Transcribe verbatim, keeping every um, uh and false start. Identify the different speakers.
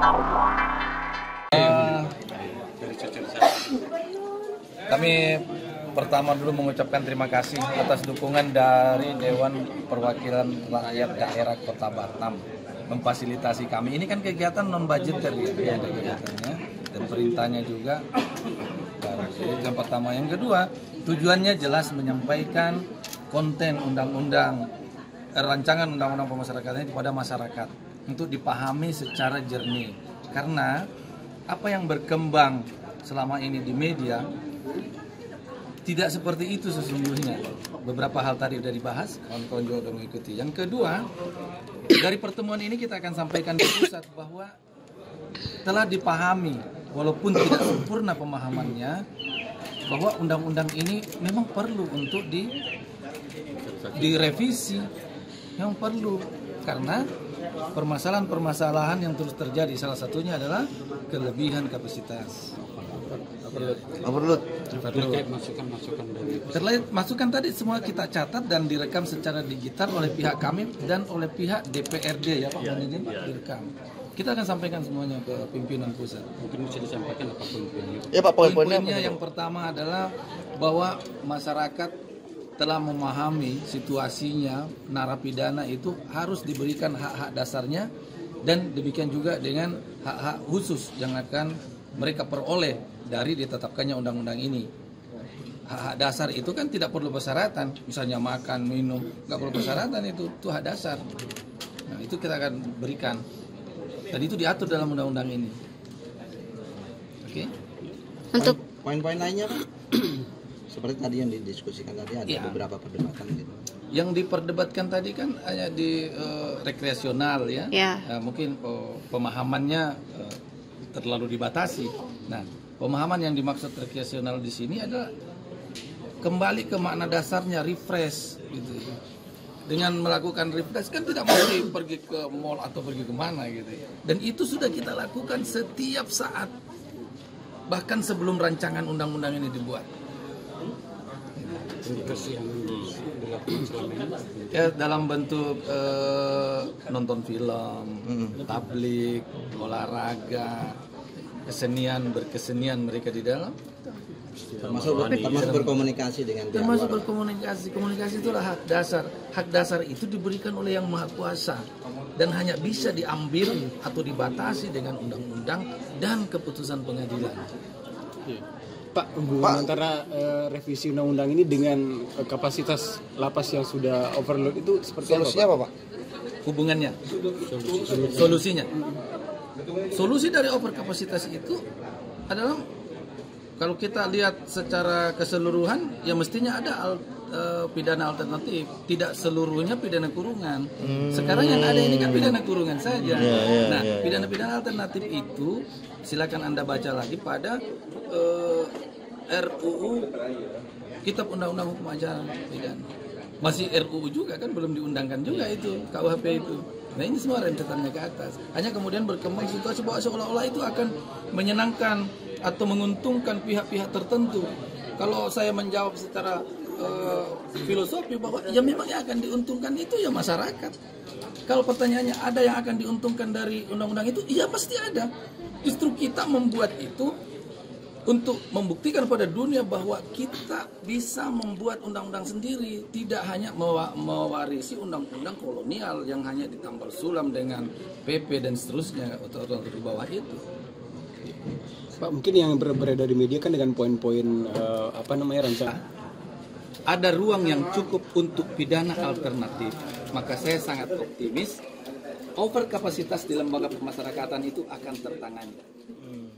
Speaker 1: Kami pertama dulu mengucapkan terima kasih atas dukungan dari Dewan Perwakilan Rakyat Daerah Kota Batam memfasilitasi kami. Ini kan kegiatan non budgeter ya, ada kegiatannya dan perintahnya juga. Itu yang pertama. Yang kedua, tujuannya jelas menyampaikan konten undang-undang rancangan undang-undang pemasyarakatan kepada masyarakat untuk dipahami secara jernih. Karena apa yang berkembang selama ini di media tidak seperti itu sesungguhnya. Beberapa hal tadi sudah dibahas, kawan-kawan juga sudah mengikuti. Yang kedua, dari pertemuan ini kita akan sampaikan di pusat bahwa telah dipahami, walaupun tidak sempurna pemahamannya, bahwa undang-undang ini memang perlu untuk di, direvisi, yang perlu. Karena permasalahan-permasalahan yang terus terjadi, salah satunya adalah kelebihan kapasitas.
Speaker 2: Overload.
Speaker 3: Terkait masukan-masukan dari
Speaker 1: Terkait masukan tadi semua kita catat dan direkam secara digital oleh pihak kami dan oleh pihak D P R D ya Pak, ya, ini ya. Direkam. Kita akan sampaikan semuanya ke pimpinan pusat.
Speaker 3: Mungkin bisa disampaikan apa poin-poinnya?
Speaker 2: Ya Pak, poin-poinnya.
Speaker 1: Poin-poinnya yang pertama adalah bahwa masyarakat telah memahami situasinya, narapidana itu harus diberikan hak-hak dasarnya dan demikian juga dengan hak-hak khusus yang akan mereka peroleh dari ditetapkannya undang-undang ini. Hak-hak dasar itu kan tidak perlu persyaratan, misalnya makan, minum, nggak perlu persyaratan, itu itu hak dasar. Nah, itu kita akan berikan. Dan itu diatur dalam undang-undang ini. Oke.
Speaker 4: Untuk
Speaker 2: Poin-poin lainnya Pak? Seperti tadi yang didiskusikan tadi ada
Speaker 1: ya.
Speaker 2: beberapa perdebatan gitu.
Speaker 1: Yang diperdebatkan tadi kan hanya di uh, rekreasional ya.
Speaker 4: Ya.
Speaker 1: Uh, mungkin uh, pemahamannya uh, terlalu dibatasi. Nah, pemahaman yang dimaksud rekreasional di sini adalah kembali ke makna dasarnya, refresh gitu. Dengan melakukan refresh kan tidak mesti pergi ke mall atau pergi kemana gitu. Dan itu sudah kita lakukan setiap saat, bahkan sebelum rancangan undang-undang ini dibuat. Ya, dalam bentuk eh, nonton film, tablik, olahraga, kesenian, berkesenian mereka di dalam.
Speaker 2: Termasuk, termasuk berkomunikasi dengan pihak
Speaker 1: Termasuk
Speaker 2: luar.
Speaker 1: berkomunikasi. Komunikasi itulah hak dasar. Hak dasar itu diberikan oleh Yang Maha Kuasa dan hanya bisa diambil atau dibatasi dengan undang-undang dan keputusan pengadilan.
Speaker 3: Pak, hubungan antara uh, revisi undang-undang ini dengan uh, kapasitas lapas yang sudah overload itu seperti
Speaker 2: Solusinya
Speaker 3: apa,
Speaker 2: apa Pak?
Speaker 1: Hubungannya, solusinya. Solusi dari overkapasitas itu adalah kalau kita lihat secara keseluruhan, ya mestinya ada al, uh, pidana alternatif. Tidak seluruhnya pidana kurungan. Sekarang yang ada ini kan pidana kurungan saja. Nah, pidana-pidana alternatif itu silakan Anda baca lagi pada uh, R U U Kitab Undang-Undang Hukum Acara Pidana. Masih R U U juga kan, belum diundangkan juga itu K U H P itu. Nah, ini semua rentetannya ke atas. Hanya kemudian berkembang situasi bahwa seolah-olah itu akan menyenangkan atau menguntungkan pihak-pihak tertentu. Kalau saya menjawab secara uh, filosofi bahwa ya memang yang akan diuntungkan itu ya masyarakat. Kalau pertanyaannya ada yang akan diuntungkan dari undang-undang itu, iya pasti ada. Justru kita membuat itu untuk membuktikan pada dunia bahwa kita bisa membuat undang-undang sendiri, tidak hanya mewarisi undang-undang kolonial yang hanya ditambal sulam dengan P P dan seterusnya atau di bawah itu.
Speaker 3: Pak, mungkin yang beredar di media kan dengan poin-poin uh, apa namanya rancangan.
Speaker 1: Ada ruang yang cukup untuk pidana alternatif, maka saya sangat optimis overkapasitas di lembaga pemasyarakatan itu akan tertangani.